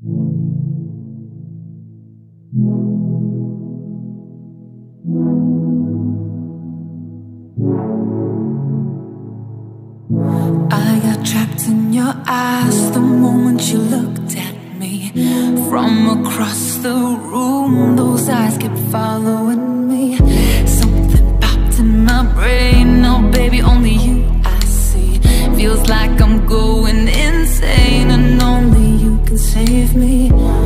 I got trapped in your eyes the moment you looked at me. From across the room, those eyes kept following me. Something popped in my brain, oh baby, only you I see. Feels like I'm going insane and only you can save me.